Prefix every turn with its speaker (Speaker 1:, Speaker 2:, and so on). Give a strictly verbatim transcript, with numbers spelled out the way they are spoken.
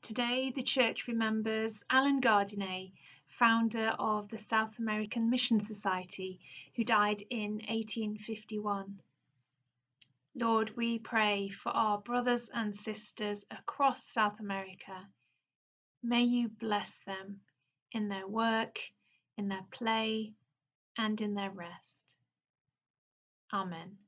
Speaker 1: Today, the Church remembers Alan Gardiner, founder of the South American Mission Society, who died in eighteen fifty-one. Lord, we pray for our brothers and sisters across South America. May you bless them in their work, in their play, and in their rest. Amen.